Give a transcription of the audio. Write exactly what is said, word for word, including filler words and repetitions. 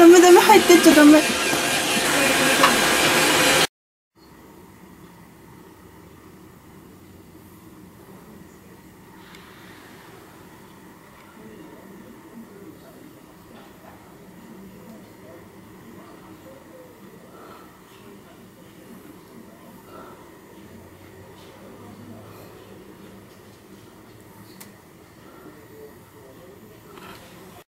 ダメダメ入ってっちゃダメ。